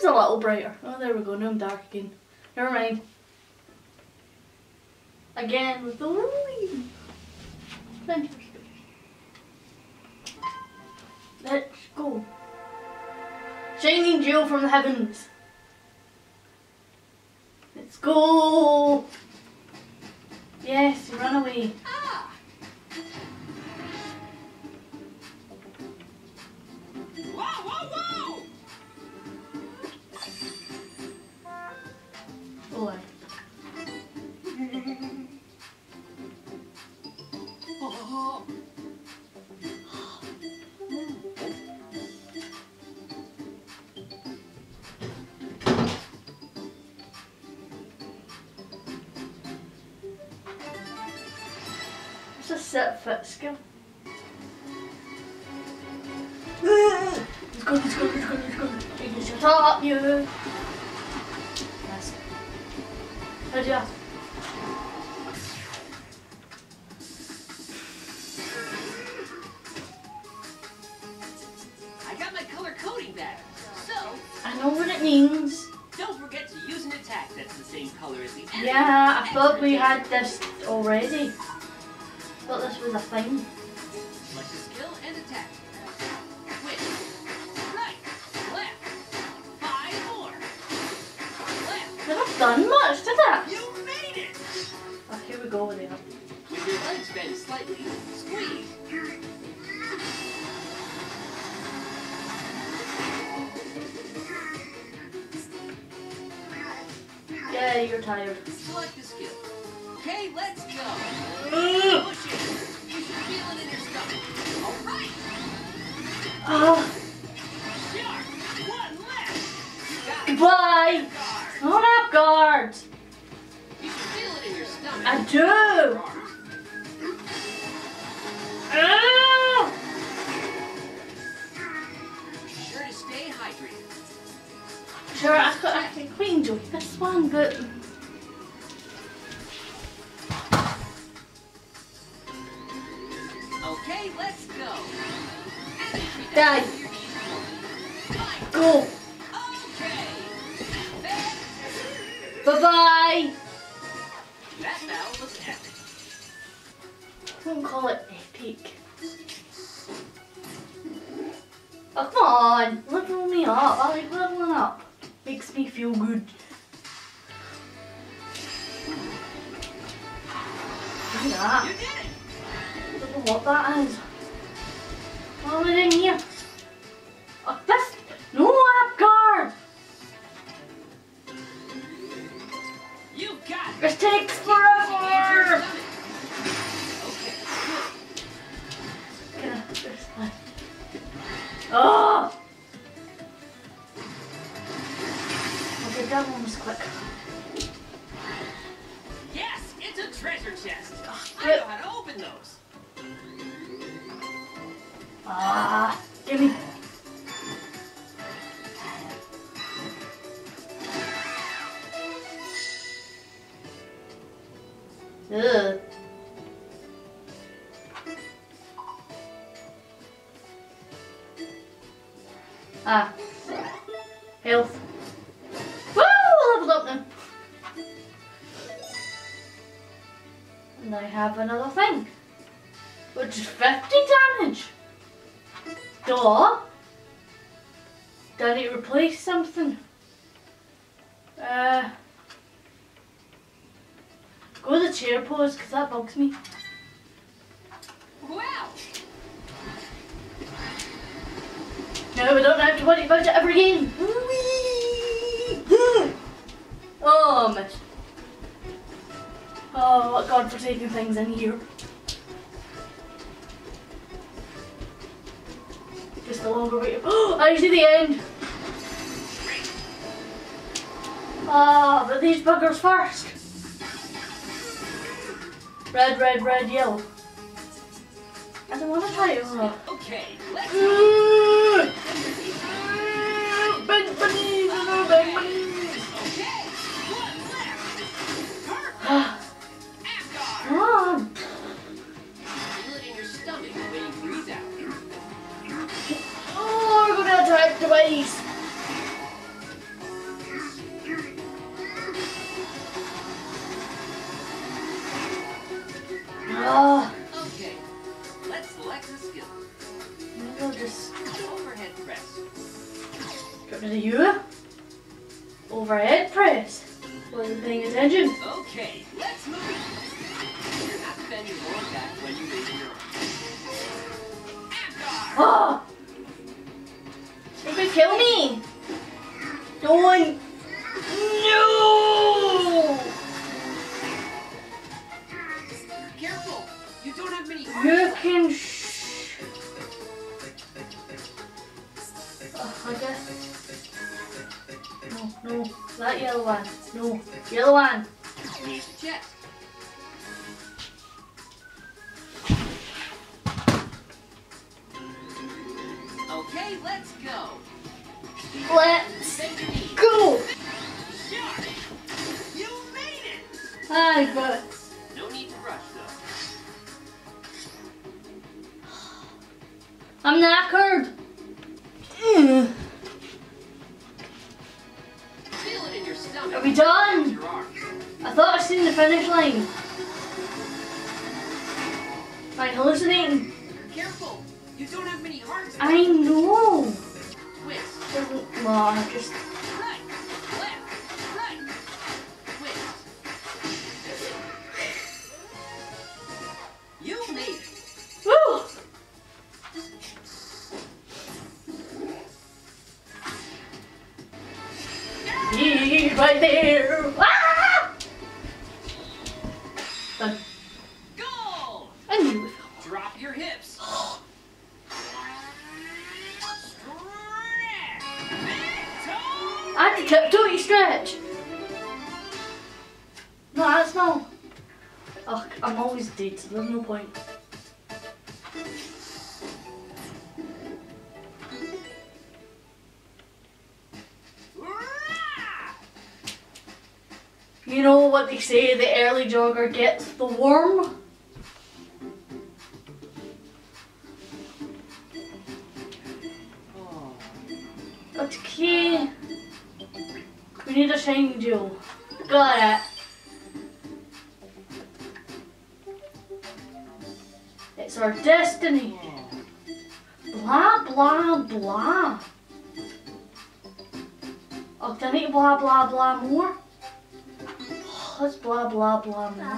a little brighter. Oh, there we go. Now I'm dark again. Never mind. Again with the Lily. Let's go. Shining jewel from the heavens. Let's go. Yes, run away. Ah. Whoa, whoa, whoa! Oh, Oh. it's a sit fit skill. Let's go, let's go, let's go, let's go. You can shut up, you. Yes. How'd you? I got my color coding back. So, I know what it means. don't forget to use an attack that's the same color as the enemy. Yeah, I thought we had this already. I thought this was a thing. Select a skill and attack. Switch. Right. Left. 5 more. Left. Never done much, did it? You made it! Oh, here we go with it. With your legs bent slightly, squeeze. Yeah, you're tired. Select a skill. Okay, let's go. Ugh. Push it. You should feel it in your stomach. All right. Oh, Sharp. 1 left. You got it. goodbye. Guard. Hold up, guards. You should feel it in your stomach. I do. Ah! Be sure to stay hydrated. Sure, I can quite enjoy this one, but Okay, let's go. die. Fine. Go. Okay. Bye bye. That battle was epic. Don't call it epic. Oh, come on, level me up. I like leveling up. Makes me feel good. Look at that. You did it. I don't know what that is. What am I doing here? Oh, this. No, up guard. You got it. This takes forever. Okay. Can I this one? Oh! Okay, that one was quick. Yes, it's a treasure chest. I Yep. know how to open those. Ah, give me. Ugh. Ah. Health. Woo! Leveled up now. And I have another thing. Which is 50 damage. Duh. Do I need to replace something? Go to the chair pose because that bugs me. Wow. No, we don't have to worry about it ever again. Oh, I missed. Oh, what godforsaken things in here. Just a longer way. Oh, I see the end. Ah, but these buggers first. Red, red, red, yellow. I don't want to try it. Okay, let's Big bunnies, hello, big bunnies. Okay, 1 left. Perfect. Apgar. Come on. Feel it in your stomach when you breathe out. Oh, we're going to attack twice. Get rid of you. Overhead press. Wasn't paying attention. Okay, let's move. You're not bending your lower back when you raise your arm. Afghan! Oh! You could kill me! Don't! No! Careful! You don't have many You arms. can okay. No, that yellow one. No, yellow one. Need to check. Okay, let's go. Let's Bend your knee. go! Sharp! You made it! I got it. No need to rush though. I'm knackered. Mm. Feel it in your stomach. Are we done? Your arms. I thought I seen the finish line. Am I hallucinating? Careful! You don't have many hearts. I know. Twist. Doesn't well, just Right. Left. Right. Twist. You made it. woo! He's right there. Ah! Done. Go! I knew it. Drop your hips. I had to tiptoe you stretch. No, that's not. Oh, I'm always dead, so there's no point. You know what they say, the early jogger gets the worm? Okay. We need a shiny jewel. Got it. It's our destiny. Blah, blah, blah. Oh, do I need to blah, blah, blah more? Let's blah, blah, blah more.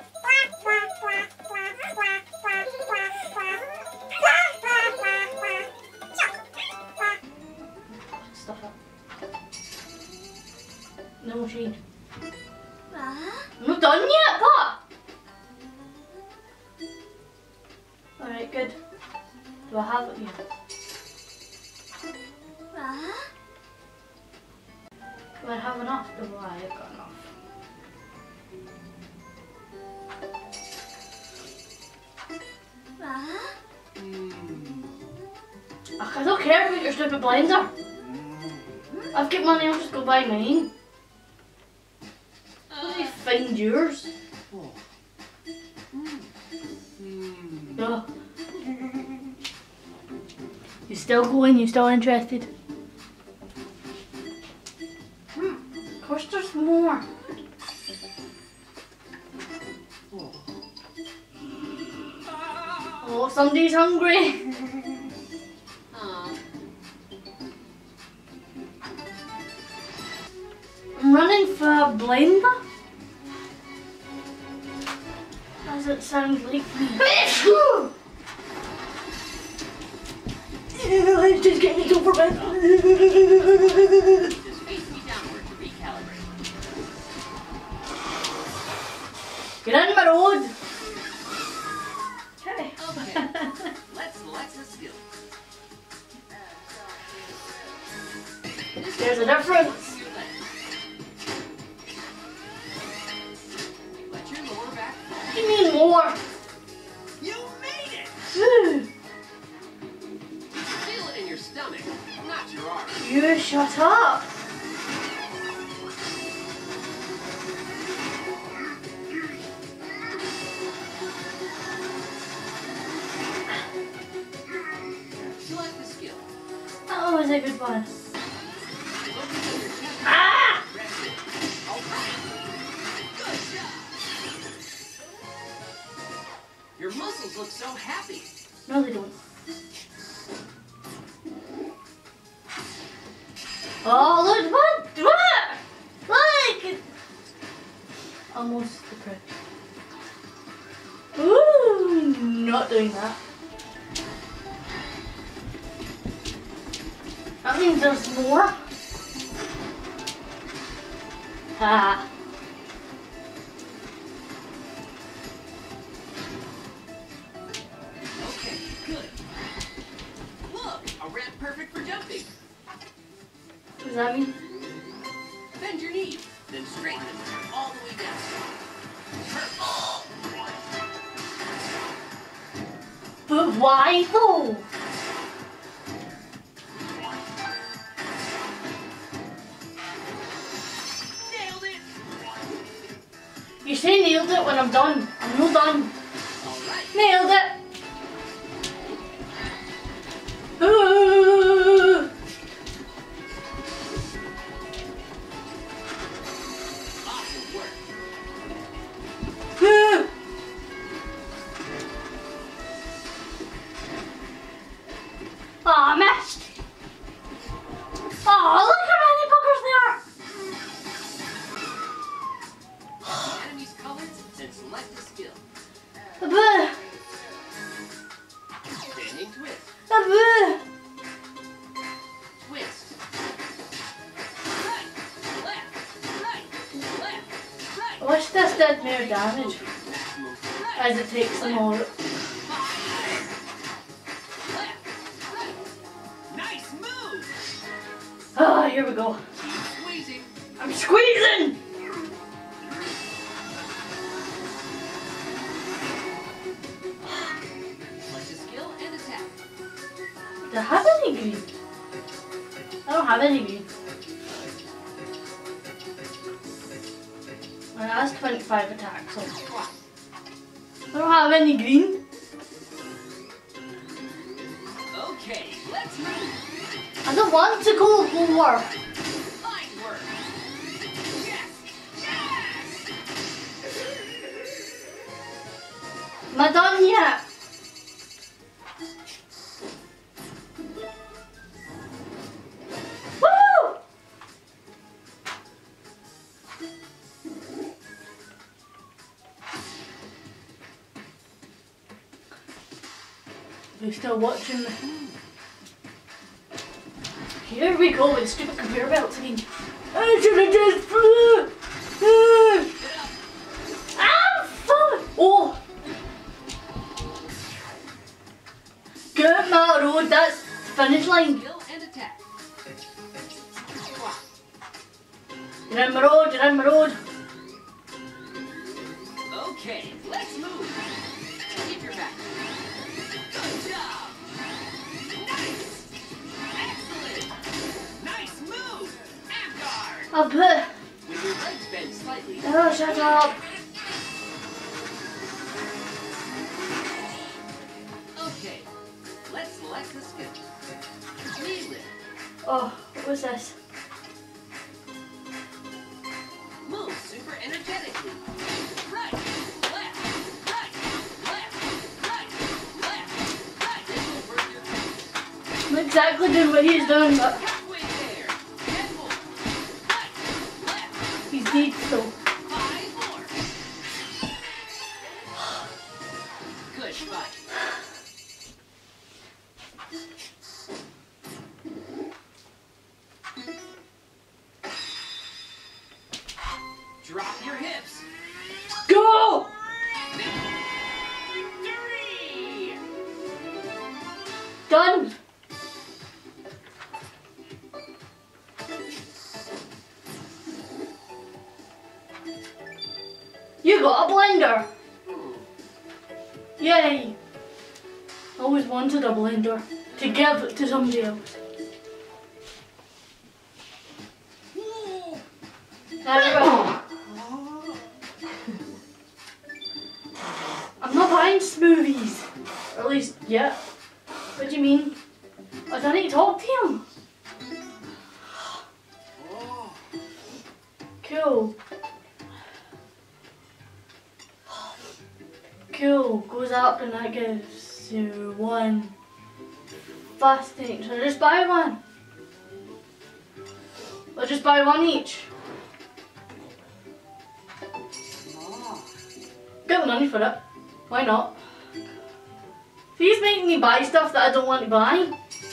Stuff up. No shade. I'm not done yet, Pop! Alright, good. Do I have it here? Do I have enough? Oh, I've got enough. I don't care about your stupid blender. I've got money, I'll just go buy mine. Let me find yours. Ugh. You still going? You still interested? Of course there's more. Oh, somebody's hungry. I'm running for a blender. Does it sound like me? Let's just get me over bed. Just face me downward to recalibrate. Get in my road. Okay. Okay. Let's select a skill. There's a difference. Your legs. Let your lower back fall. What do you mean more? You made it! Phew. Feel it in your stomach, not your arm. You shut up. Select the skill. That was a good one. Focus on your chest. Ah! Rest it. Alright. Good job. Your muscles look so happy. No, they don't. Oh, look, what? Look! Almost depressed. Ooh, not doing that. That means there's more. Ah. Okay, good. Look, a ramp perfect for jumping. What does that mean? Bend your knees, then straighten them all the way down. Perfect. But why though? Nailed it. You say nailed it when I'm done. I'm not done. All right. Nailed it. Ooh. Awesome work. Ooh. Aw, I missed. Oh, look how many buggers The enemy's colors, then select a skill. there are. Standing twist. Twist. Right, left, right, left, right. I wish this did more damage Maximum right. as it takes them all out. Left, right. Nice move. Ah, here we go. Keep squeezing. I'm squeezing! Select a skill and attack. Do I have any green? I don't have any green. Well, that's 25 attack, so I don't have any green. Okay, let's move. I don't want to go lower. Fine work. Yes, yes. Am I done yet? Woo! You're still watching me? Here we go with stupid conveyor belts again. I should have just flew. I'm falling. Oh! Get my road. That's the finish line. Skill and attack. You're in my road. You're in my road. Okay, let's move. Keep your back. Good job. Nice. Excellent. Nice move. Amguard. I'll put. With your legs bent slightly. Oh, shut up. Okay, let's select the skill. Knee lift. Oh, what was this? Move super energetically. Right, left, right, left, right, left, right. This will work your feet. I'm exactly doing what he's doing, but Halfway there. Careful. Right, left. he's deep still. 5 more. Good fight. Drop your hips. Go! Victory! Done. You got a blender. Yay. I always wanted a blender to give to somebody else. There we go. I'm not buying smoothies. Or at least yet. What do you mean? I don't need to talk to him. Cool. Cool. Goes up and that gives you 1 fasting. So just buy one. We'll just buy one each. Get the money for it. Why not? He's making me buy stuff that I don't want to buy.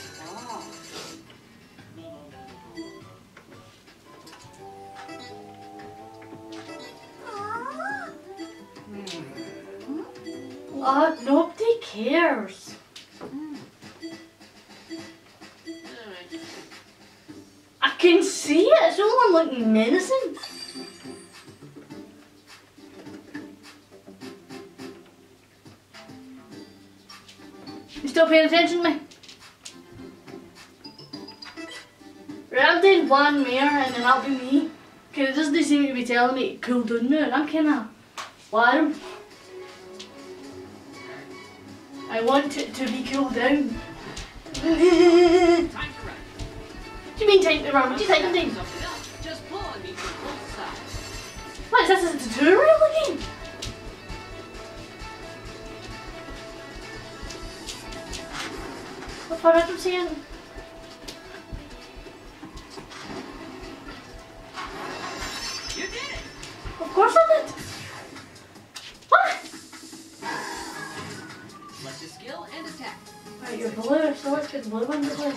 Nobody cares. I can see it. It's all looking menacing. You still paying attention to me? Right, I've done one more and then that'll be me. Cause it doesn't seem to be telling me to cool down now and I'm kinda warm. I want it to be cooled down. Time to run. What do you mean time to run? What do you think I'm doing? Something else. Just pull on me from both sides. What is this, a tutorial again? What part am I saying? You did it! Of course I did. What? Select a skill and attack. Right, you're blue, so let's get the blue one to play.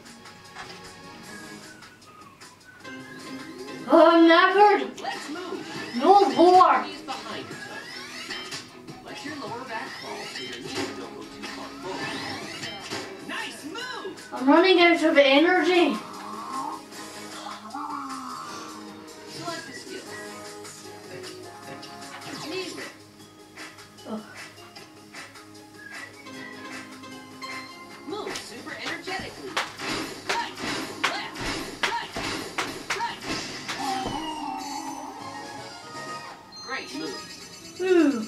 Oh, I'm knackered. Let's move. No more. Knees behind your toes. Let your lower back fall so your knees don't go too far forward. Nice move! I'm running out of energy. Select a skill. Knee lift. Ugh. Move super energetically. Right, left, right. Great moves. Ooh.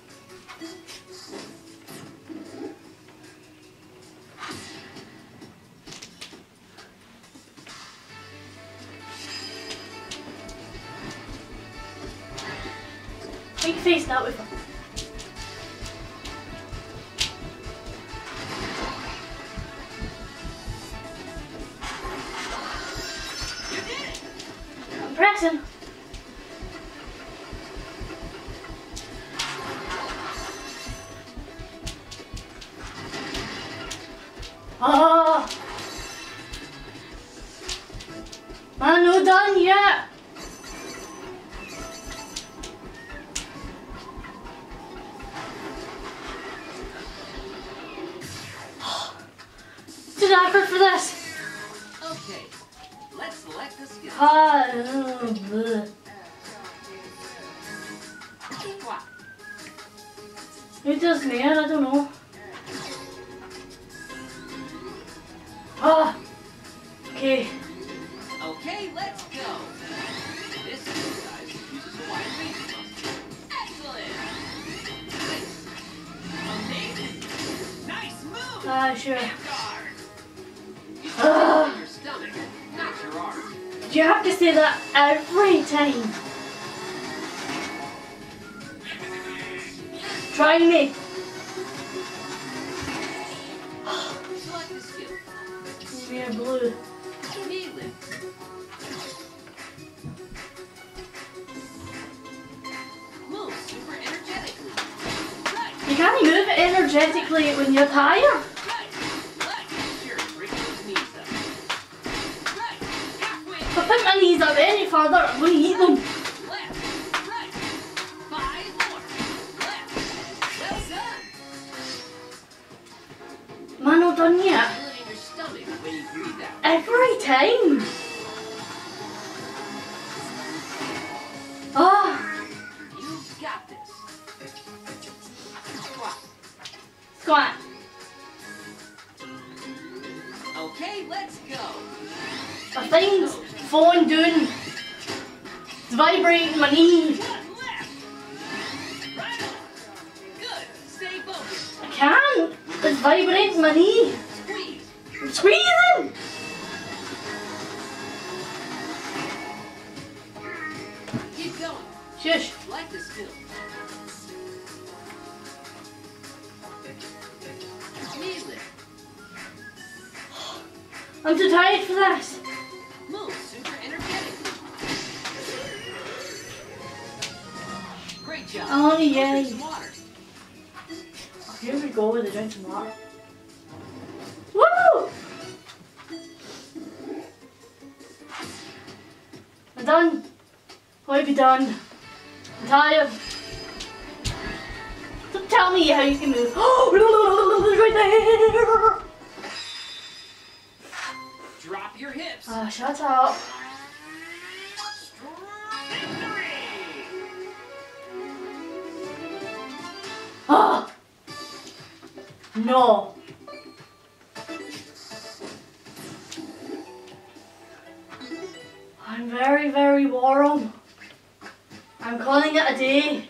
Make face that with her. You did it! I'm pressing. Oh, I'm not done yet. Too awkward for this. Okay, let's select the skill. Bleh. Squat. Who does me? I don't know. Ah. Okay. Okay, let's go. This exercise uses a wide range of muscles. Excellent! Nice. Amazing! Nice move! Sure. Guard! You should your stomach, not your arm. You have to say that every time. Try me. Select the skill. Yeah, blue. Knee lift. Move super energetically. Right, You can't move energetically when you're tired. right, left. Sure, bring those knees up. Right, halfway. If I put my knees up any further, I'm going to eat them. Left, right, 5 more. Left. Well done. Man, not done yet. Feel it in your stomach when you breathe out. Every time. Ah, You've got this. Squat. squat. Okay, let's go. My thing's falling down. It's vibrating my knee. One left. Right on. Good. Stay focused. I can't. It's vibrating my knee. Squeeze. I'm squeezing. Keep going. Shush. Like the skill. Knee lift. I'm too tired for this. Move super energetic. job. Oh, Go yay. drink some water. Here we go with the drink some water. Woo! I'm done. I'll be done. I'm tired. Don't tell me how you can move. Oh, right there. Drop your hips. Ah, shut up. Victory! Ah. No. I'm very, very warm. I'm calling it a day.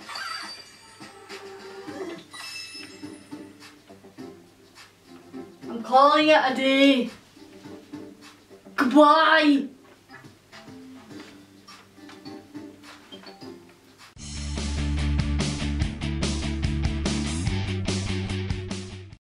I'm calling it a day. Goodbye.